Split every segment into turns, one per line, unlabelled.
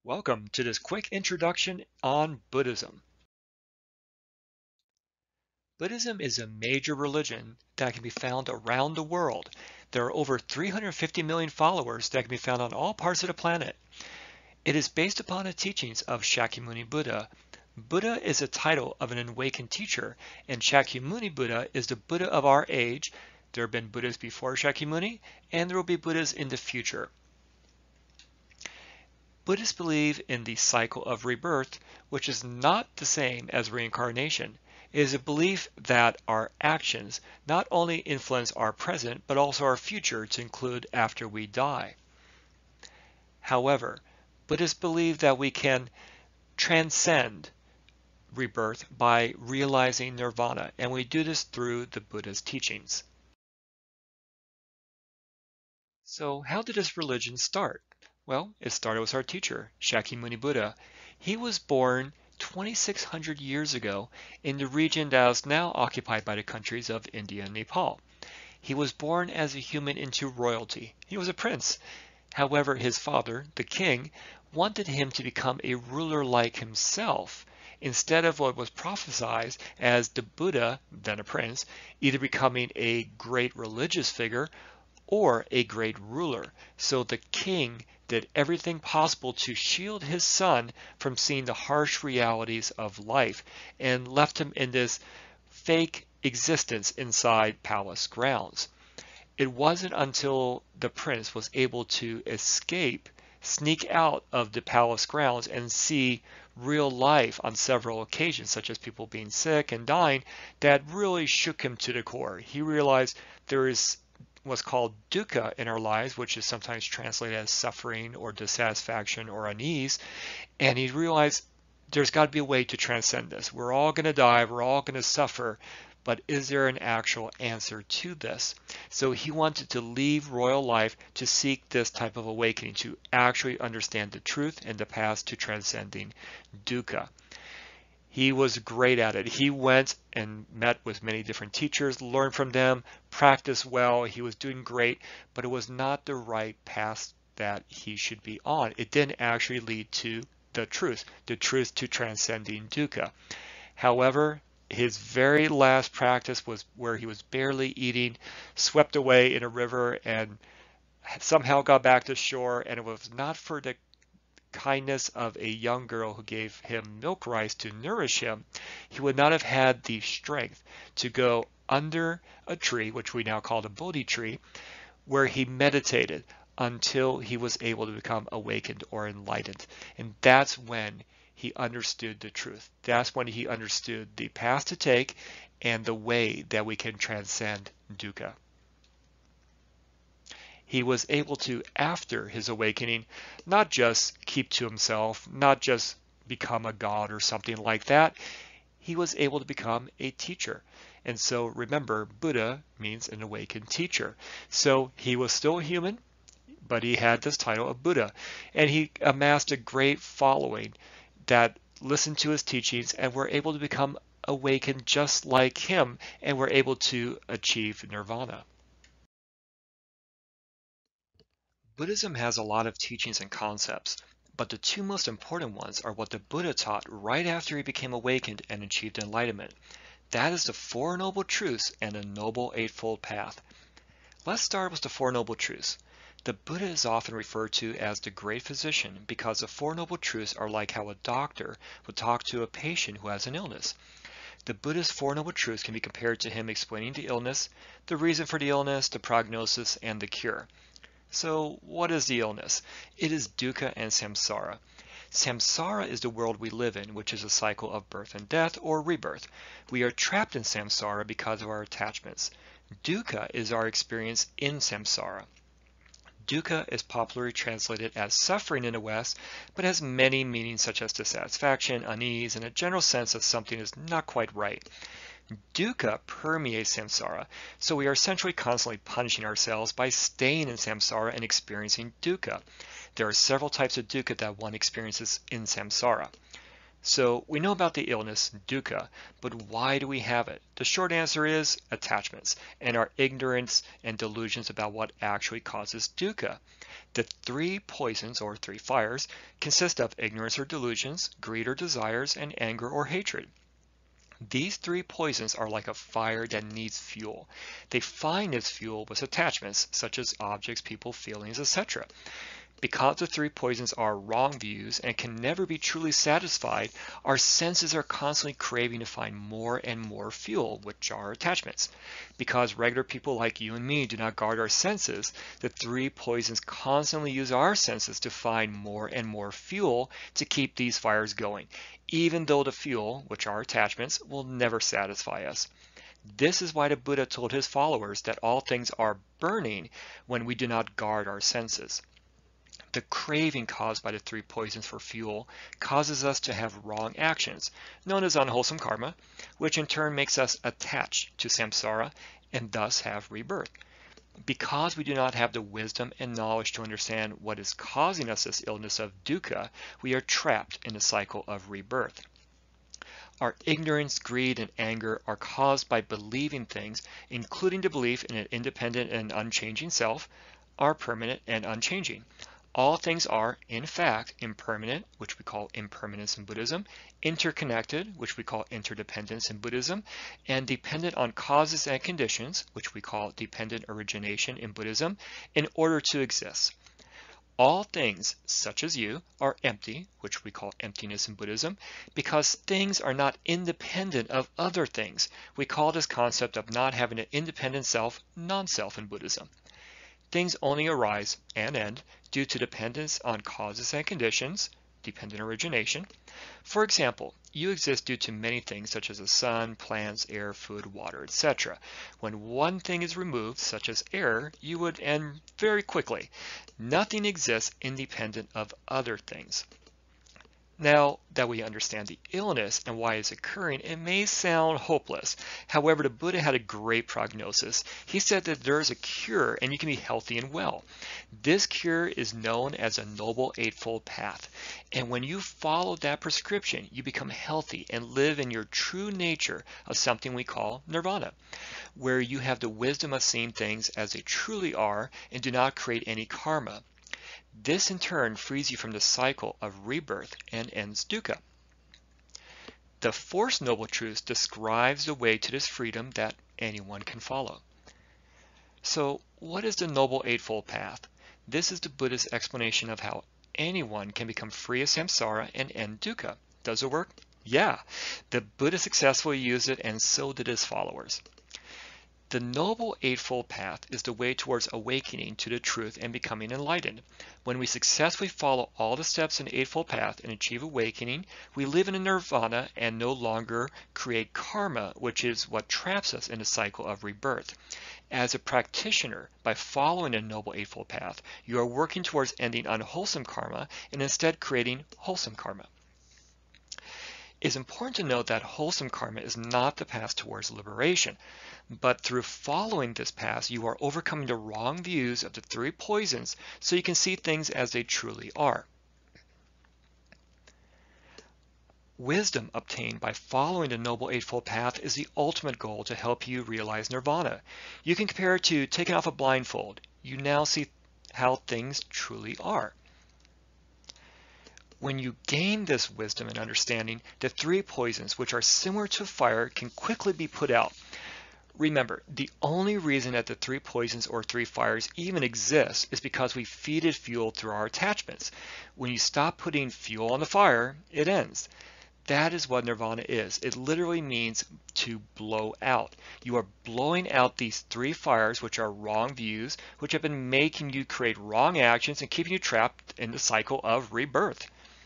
Welcome to this quick introduction on Buddhism. Buddhism is a major religion that can be found around the world. There are over 350 million followers that can be found on all parts of the planet. It is based upon the teachings of Shakyamuni Buddha. Buddha is a title of an awakened teacher, and Shakyamuni Buddha is the Buddha of our age. There have been Buddhas before Shakyamuni, and there will be Buddhas in the future. Buddhists believe in the cycle of rebirth, which is not the same as reincarnation. It is a belief that our actions not only influence our present, but also our future to include after we die. However, Buddhists believe that we can transcend rebirth by realizing nirvana, and we do this through the Buddha's teachings. So how did this religion start? Well, it started with our teacher, Shakyamuni Buddha. He was born 2,600 years ago in the region that is now occupied by the countries of India and Nepal. He was born as a human into royalty. He was a prince. However, his father, the king, wanted him to become a ruler like himself, instead of what was prophesied as the Buddha, then a prince, either becoming a great religious figure or a great ruler. So the king did everything possible to shield his son from seeing the harsh realities of life and left him in this fake existence inside palace grounds. It wasn't until the prince was able to escape, sneak out of the palace grounds and see real life on several occasions, such as people being sick and dying, that really shook him to the core. He realized there is what's called dukkha in our lives, which is sometimes translated as suffering or dissatisfaction or unease. And he realized there's got to be a way to transcend this. We're all going to die, we're all going to suffer, but is there an actual answer to this? So he wanted to leave royal life to seek this type of awakening, to actually understand the truth and the path to transcending dukkha. He was great at it. He went and met with many different teachers, learned from them, practiced well. He was doing great, but it was not the right path that he should be on. It didn't actually lead to the truth to transcending dukkha. However, his very last practice was where he was barely eating, swept away in a river, and somehow got back to shore, and it was not for the kindness of a young girl who gave him milk rice to nourish him, he would not have had the strength to go under a tree, which we now call the Bodhi tree, where he meditated until he was able to become awakened or enlightened. And that's when he understood the truth. That's when he understood the path to take and the way that we can transcend dukkha. He was able to, after his awakening, not just keep to himself, not just become a god or something like that. He was able to become a teacher. And so remember, Buddha means an awakened teacher. So he was still human, but he had this title of Buddha. And he amassed a great following that listened to his teachings and were able to become awakened just like him and were able to achieve nirvana. Buddhism has a lot of teachings and concepts, but the two most important ones are what the Buddha taught right after he became awakened and achieved enlightenment. That is the Four Noble Truths and the Noble Eightfold Path. Let's start with the Four Noble Truths. The Buddha is often referred to as the Great Physician because the Four Noble Truths are like how a doctor would talk to a patient who has an illness. The Buddha's Four Noble Truths can be compared to him explaining the illness, the reason for the illness, the prognosis, and the cure. So what is the illness? It is dukkha and samsara. Samsara is the world we live in, which is a cycle of birth and death or rebirth. We are trapped in samsara because of our attachments. Dukkha is our experience in samsara. Dukkha is popularly translated as suffering in the West, but has many meanings such as dissatisfaction, unease, and a general sense that something is not quite right. Dukkha permeates samsara, so we are essentially constantly punishing ourselves by staying in samsara and experiencing dukkha. There are several types of dukkha that one experiences in samsara. So we know about the illness, dukkha, but why do we have it? The short answer is attachments and our ignorance and delusions about what actually causes dukkha. The three poisons or three fires consist of ignorance or delusions, greed or desires, and anger or hatred. These three poisons are like a fire that needs fuel. They find its fuel with attachments, such as objects, people, feelings, etc. Because the three poisons are wrong views and can never be truly satisfied, our senses are constantly craving to find more and more fuel, which are attachments. Because regular people like you and me do not guard our senses, the three poisons constantly use our senses to find more and more fuel to keep these fires going, even though the fuel, which are attachments, will never satisfy us. This is why the Buddha told his followers that all things are burning when we do not guard our senses. The craving caused by the three poisons for fuel causes us to have wrong actions, known as unwholesome karma, which in turn makes us attached to samsara and thus have rebirth. Because we do not have the wisdom and knowledge to understand what is causing us this illness of dukkha, we are trapped in the cycle of rebirth. Our ignorance, greed, and anger are caused by believing things, including the belief in an independent and unchanging self, are permanent and unchanging. All things are, in fact, impermanent, which we call impermanence in Buddhism, interconnected, which we call interdependence in Buddhism, and dependent on causes and conditions, which we call dependent origination in Buddhism, in order to exist. All things, such as you, are empty, which we call emptiness in Buddhism, because things are not independent of other things. We call this concept of not having an independent self, non-self in Buddhism. Things only arise and end due to dependence on causes and conditions, dependent origination. For example, you exist due to many things such as the sun, plants, air, food, water, etc. When one thing is removed, such as air, you would end very quickly. Nothing exists independent of other things. Now that we understand the illness and why it's occurring, it may sound hopeless. However, the Buddha had a great prognosis. He said that there is a cure and you can be healthy and well. This cure is known as a Noble Eightfold Path. And when you follow that prescription, you become healthy and live in your true nature of something we call nirvana, where you have the wisdom of seeing things as they truly are and do not create any karma. This in turn frees you from the cycle of rebirth and ends dukkha. The Fourth Noble Truth describes the way to this freedom that anyone can follow. So, what is the Noble Eightfold Path? This is the Buddha's explanation of how anyone can become free of samsara and end dukkha. Does it work? Yeah, the Buddha successfully used it, and so did his followers. The Noble Eightfold Path is the way towards awakening to the truth and becoming enlightened. When we successfully follow all the steps in the Eightfold Path and achieve awakening, we live in a nirvana and no longer create karma, which is what traps us in the cycle of rebirth. As a practitioner, by following the Noble Eightfold Path, you are working towards ending unwholesome karma and instead creating wholesome karma. It is important to note that wholesome karma is not the path towards liberation, but through following this path, you are overcoming the wrong views of the three poisons so you can see things as they truly are. Wisdom obtained by following the Noble Eightfold Path is the ultimate goal to help you realize nirvana. You can compare it to taking off a blindfold. You now see how things truly are. When you gain this wisdom and understanding, the three poisons, which are similar to fire, can quickly be put out. Remember, the only reason that the three poisons or three fires even exist is because we feed it fuel through our attachments. When you stop putting fuel on the fire, it ends. That is what nirvana is. It literally means to blow out. You are blowing out these three fires, which are wrong views, which have been making you create wrong actions and keeping you trapped in the cycle of rebirth.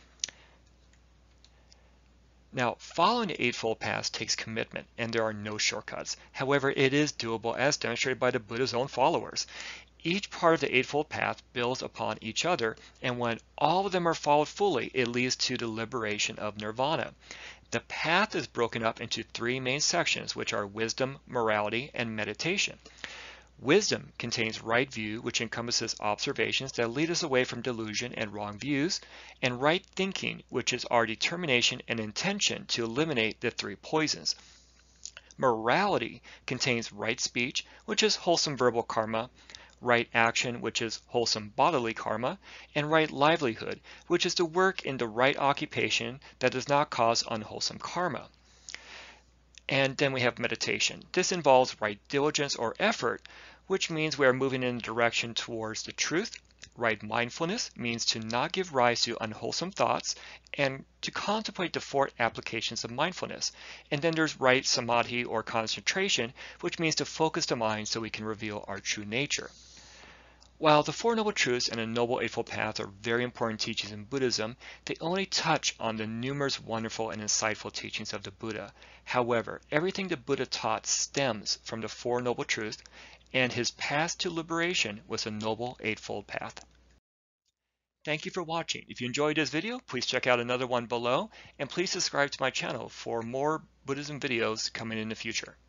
Now, following the Eightfold Path takes commitment, and there are no shortcuts. However, it is doable as demonstrated by the Buddha's own followers. Each part of the Eightfold Path builds upon each other, and when all of them are followed fully, it leads to the liberation of nirvana. The path is broken up into three main sections, which are wisdom, morality, and meditation. Wisdom contains right view, which encompasses observations that lead us away from delusion and wrong views, and right thinking, which is our determination and intention to eliminate the three poisons. Morality contains right speech, which is wholesome verbal karma, right action, which is wholesome bodily karma, and right livelihood, which is to work in the right occupation that does not cause unwholesome karma. And then we have meditation. This involves right diligence or effort, which means we are moving in a direction towards the truth. Right mindfulness means to not give rise to unwholesome thoughts and to contemplate the four applications of mindfulness. And then there's right samadhi or concentration, which means to focus the mind so we can reveal our true nature. While the Four Noble Truths and the Noble Eightfold Path are very important teachings in Buddhism, they only touch on the numerous wonderful and insightful teachings of the Buddha. However, everything the Buddha taught stems from the Four Noble Truths, and his path to liberation was the Noble Eightfold Path. Thank you for watching. If you enjoyed this video, please check out another one below, and please subscribe to my channel for more Buddhism videos coming in the future.